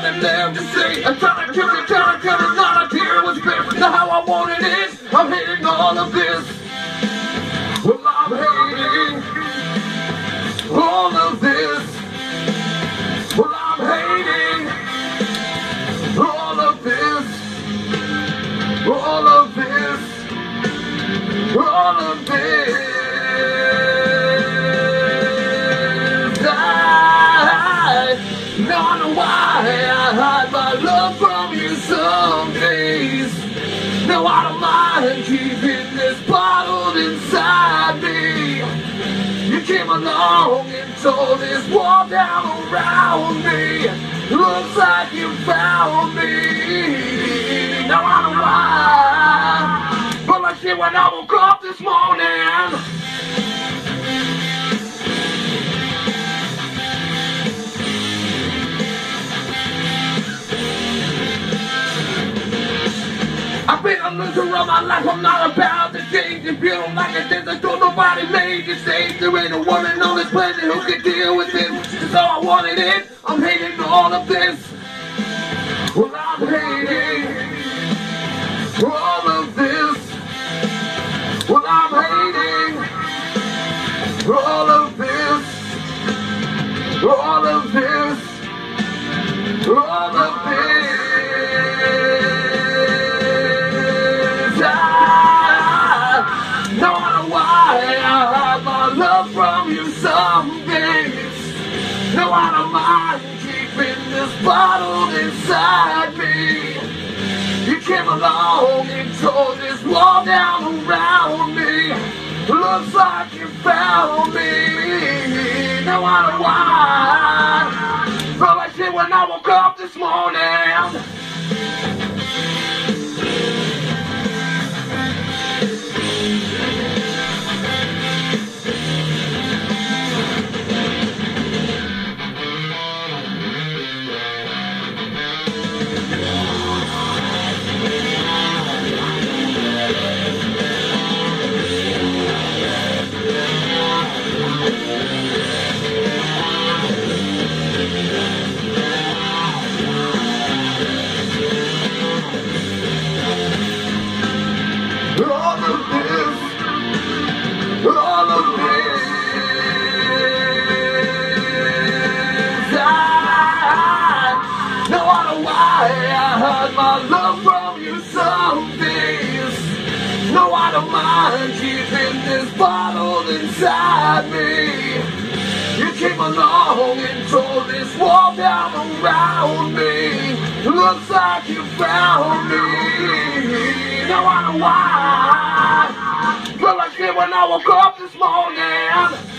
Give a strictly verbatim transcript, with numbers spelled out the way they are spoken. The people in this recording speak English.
nothing left to say. I'm trying to keep it, trying to cut it, not a tear was spent. Not how I wanted it, I'm hating all of this. Well, I'm hating all of this. Well, I'm hating all of this. All of this. All of this. I don't know why I hide my love from you some days. No, I don't mind keeping this bottled inside me. You came along and tore this wall down around me. Looks like you found me. No, I don't know why, but like shit when I woke up this morning. I've been a loser of my life, I'm not about to change. If you don't like it, then don't nobody made you save. There ain't a woman on this planet who can deal with this. Cause all I wanted it, I'm hating all of this. Well, I'm hating all of this. Well, I'm hating all of this. All of this. All of this. From you some days. No, I don't mind keeping this bottled inside me. You came along and tore this wall down around me. Looks like you found me. No, I don't know why. Felt like shit when I woke up this morning. All of this, all of this, I know I don't know why I hide my love from you some days. No, I don't mind keeping this bottled inside me. You came along and tore this wall down around me. Looks like you found me. No, I don't know why. Felt like shit when I woke up this morning.